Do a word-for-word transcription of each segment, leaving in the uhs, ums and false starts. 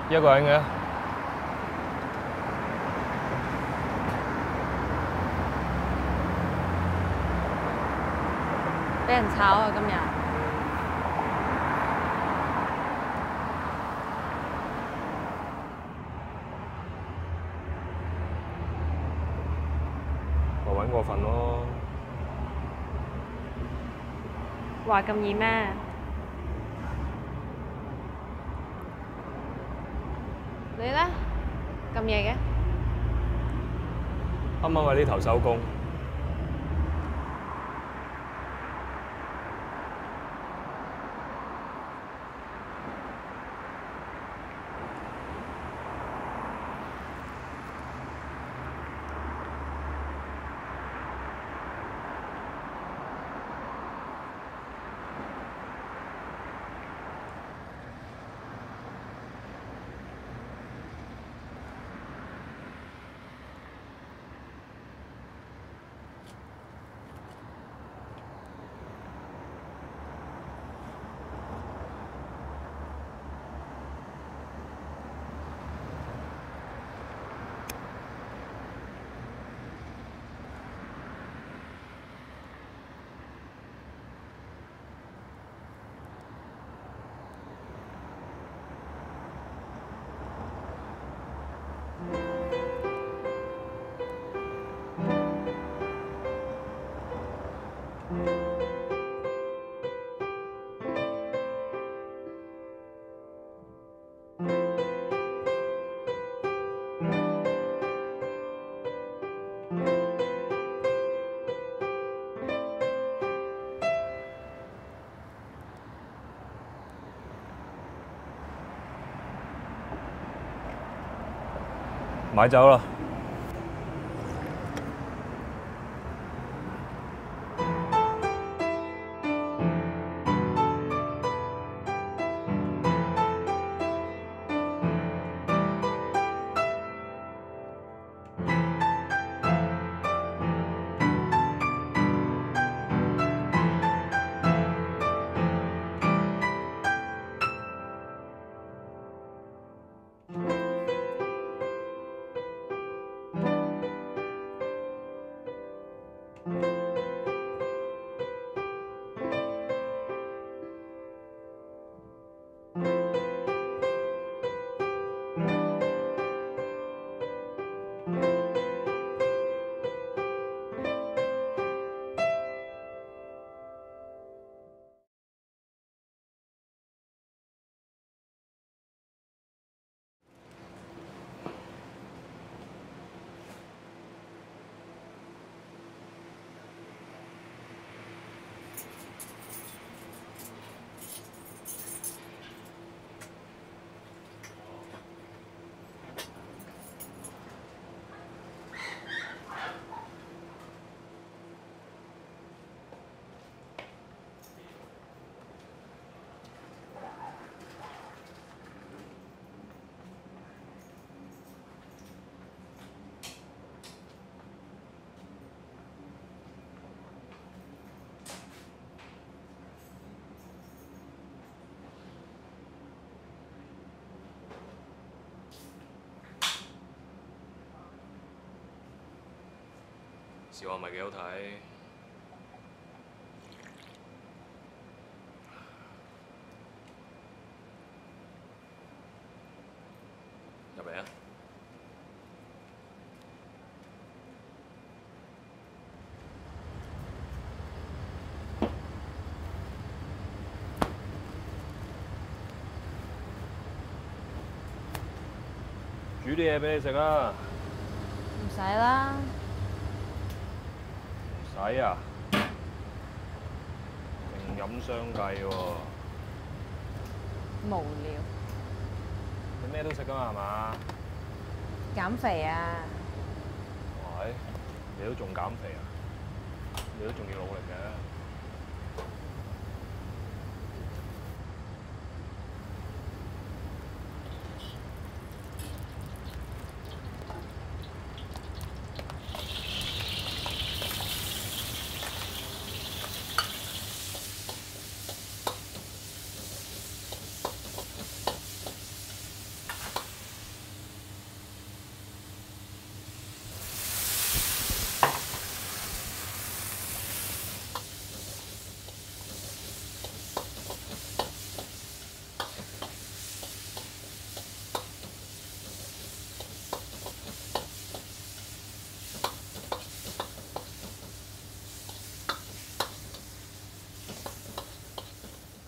一個人嘅。 俾人炒啊！今日咪揾過份咯。 話咁易咩？你咧咁夜嘅？ 啱啱喺呢頭收工。買走啦！小學咪幾好睇，入嚟啊！煮啲嘢俾你食啊！ 唔使啦。 唔使啊！淨飲雙計喎。 無聊。 你咩都食㗎嘛係嘛？ 減肥啊！ 喂，你都仲減肥啊？你都仲要努力嘅。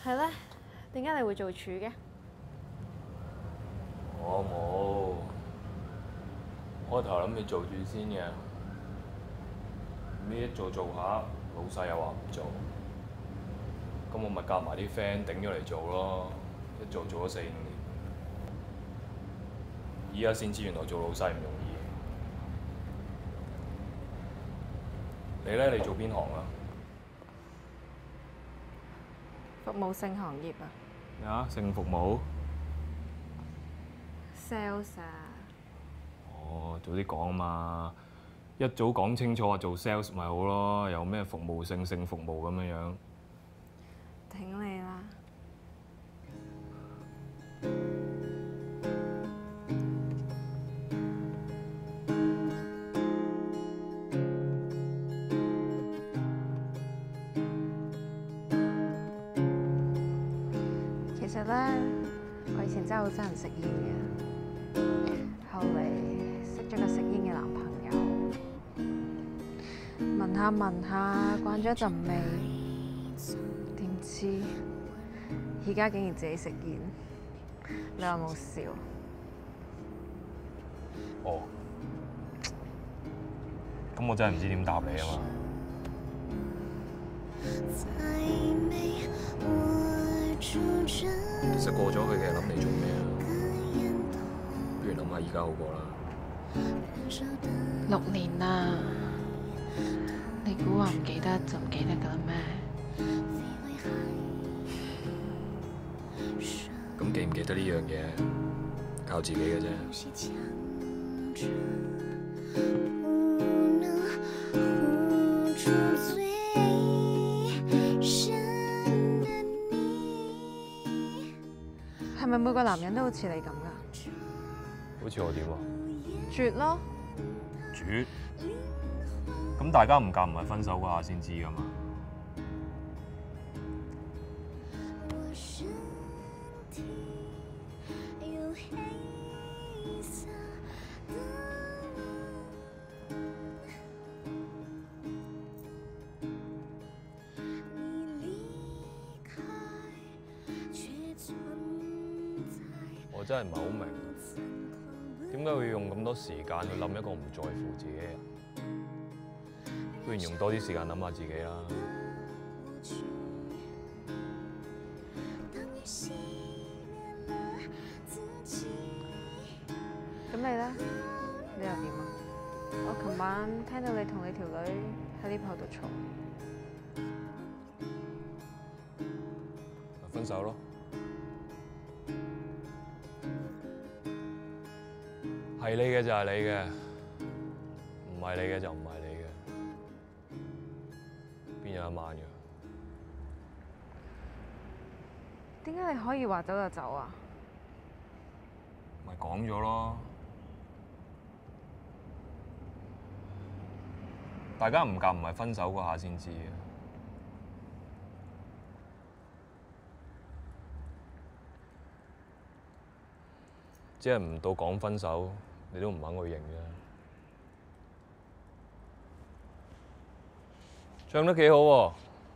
係咧，點解你會做廚嘅？ 我冇，開頭諗住做住先嘅，呢一做做下，老細又話唔做，咁我咪夾埋啲 friend 頂咗嚟做咯，一做做咗四五年，依家先知原來做老細唔容易。你咧？你做邊行啊？ 服務性行業啊。 咩啊？性服務 ？sales 啊。 哦，早啲講啊嘛！一早講清楚話做 sales 咪好咯，有咩服務性性服務咁樣樣。 頂你啦！其實咧，我以前真係好憎人食煙嘅，後嚟識咗個食煙嘅男朋友，聞下聞下慣咗陣味，點知而家竟然自己食煙，你有冇笑？ 哦，咁我真係唔知點答你啊嘛。其實過咗去嘅諗嚟做咩啊？不如諗下而家好過啦。 六年啦，你估話唔記得就唔記得㗎啦咩？ 咁記唔記得呢樣嘢，靠自己嘅啫。 係咪每個男人都好似你咁噶？ 好似我點啊？ 絕咯！ 絕？咁大家唔夾唔係分手嗰下先知噶嘛？我真係唔係好明，點解會用咁多時間去諗一個唔在乎自己嘅人？不如用多啲時間諗下自己啦。 咁你咧？你又點啊？我琴晚聽到你同你條女喺呢鋪度嘈， 咪分手咯。係你嘅就係你嘅，唔係你嘅就唔係你嘅，邊有一晚嘅？ 點解你可以話走就走啊？ 咪講咗咯，大家唔夾唔係分手嗰下先知嘅。只係唔到講分手，你都唔肯去認啫。唱得幾好喎！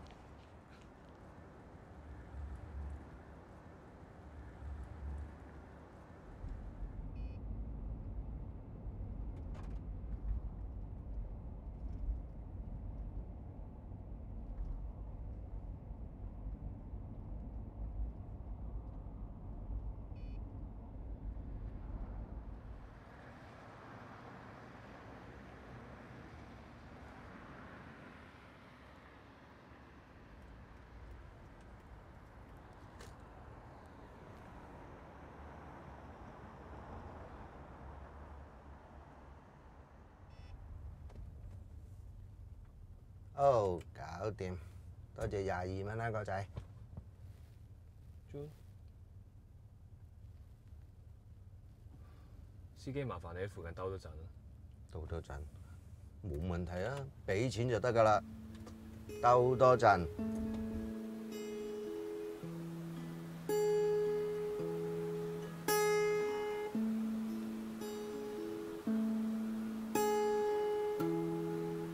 哦，搞掂，多謝廿二蚊啦，哥仔。 司機，麻煩你喺附近兜多陣啦。 兜多陣，冇問題啊，俾錢就得㗎啦。兜多陣。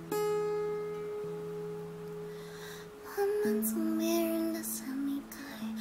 慢慢从别人的伞离开。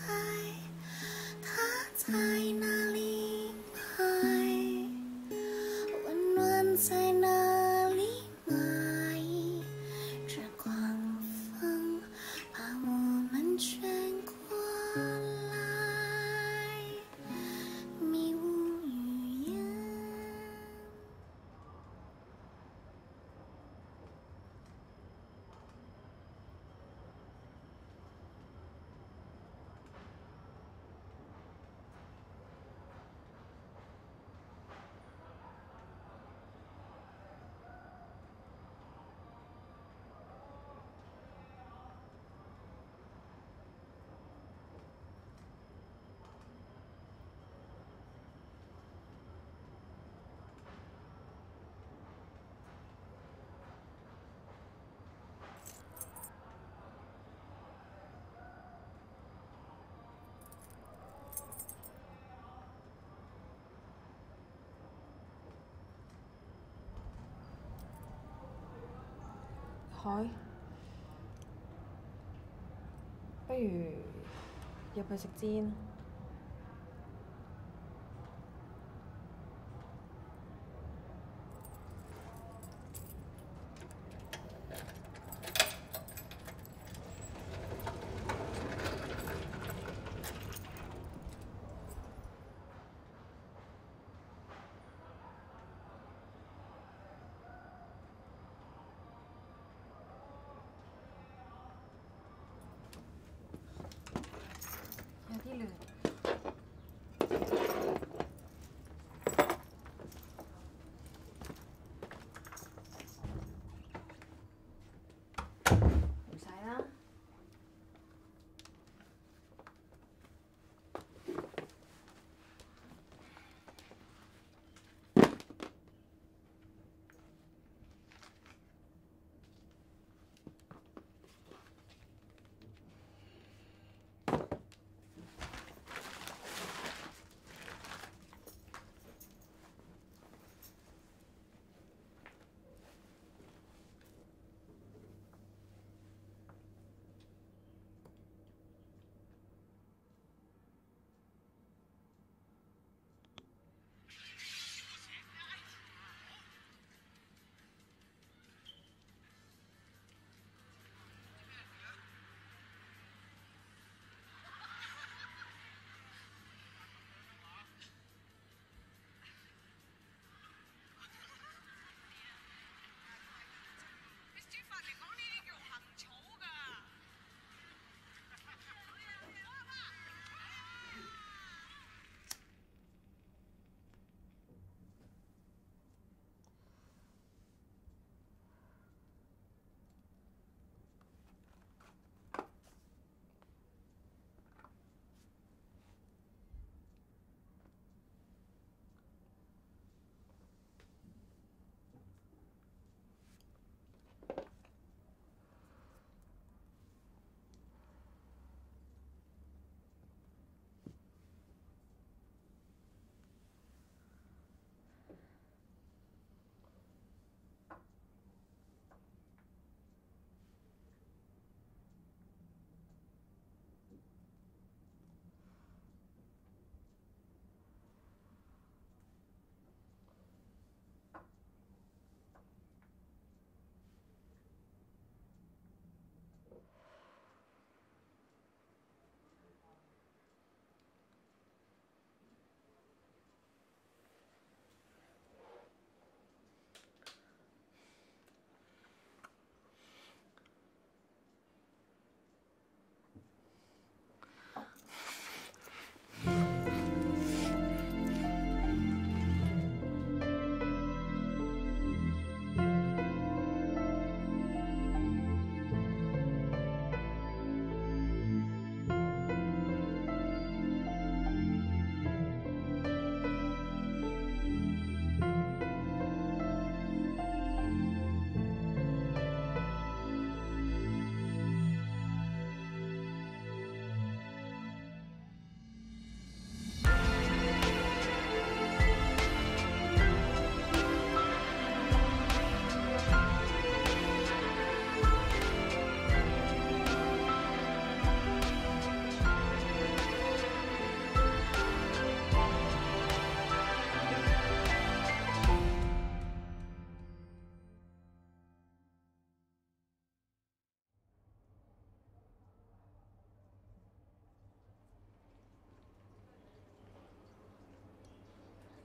海，不如入去食煎。有啲亂。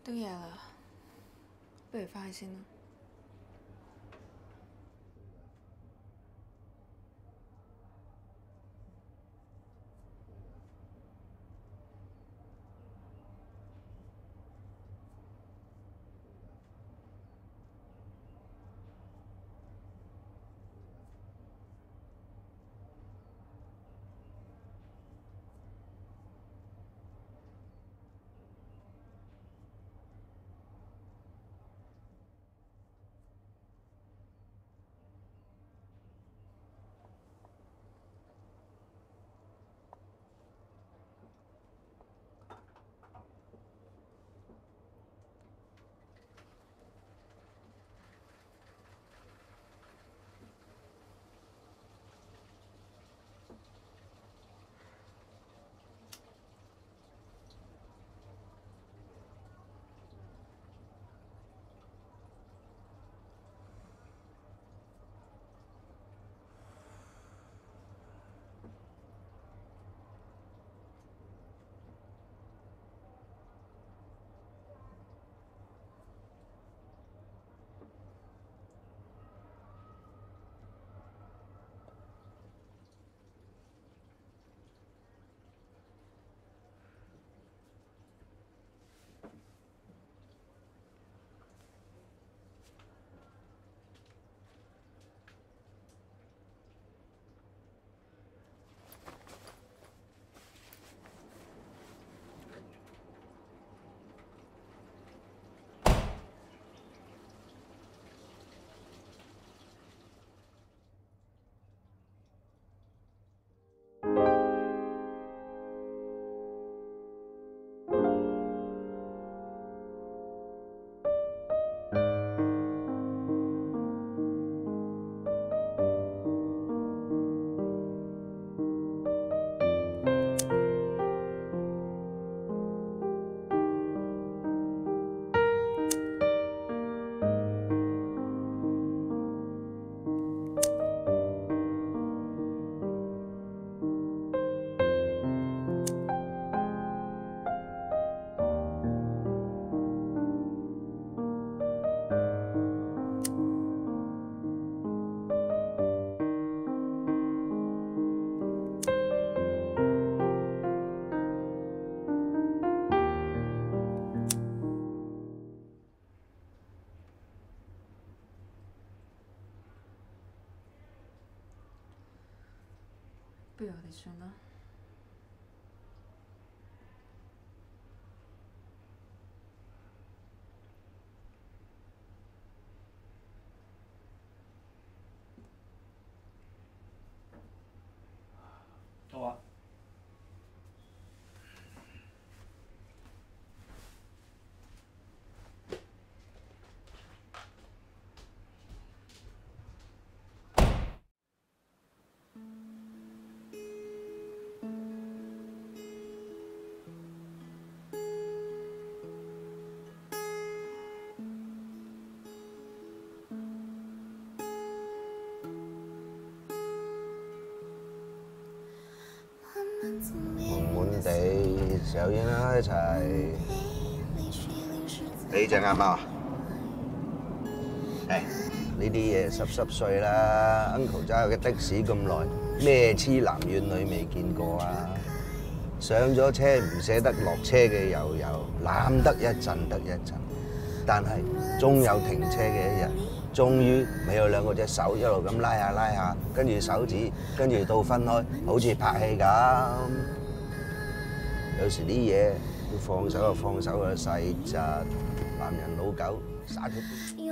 都夜了，不如翻去先啦。不如我哋算啦。 好啊。 悶悶地食煙啦一齊。你隻眼貓啊？誒，呢啲嘢濕濕碎啦 ，uncle 揸嘅的士咁耐，咩痴男怨女未見過啊？上咗車唔捨得落車嘅又有，攬得一陣得一陣，但係終有停車嘅一日。終於咪有兩個隻手一路咁拉下拉下，跟住手指，跟住到分開，好似拍戲咁。有時啲嘢要放手就放手嘅細侄，男人老狗灑脱啲。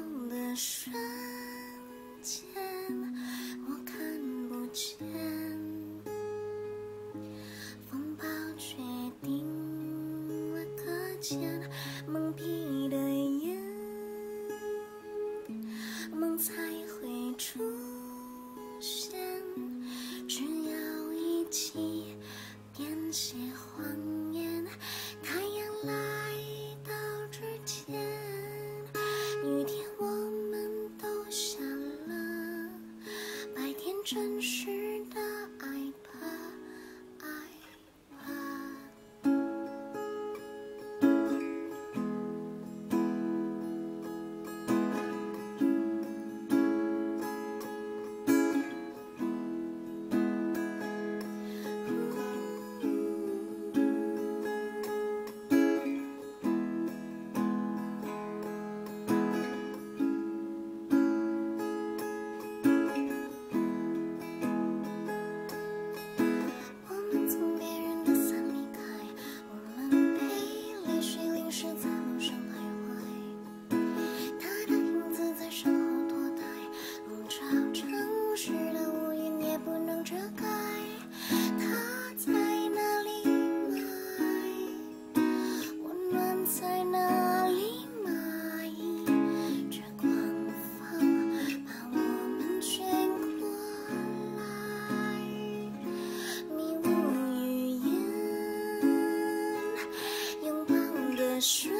才会出现，只要一起编写谎言。太阳来到之前，雨天我们都下了，白天真实的爱怕爱怕。 的瞬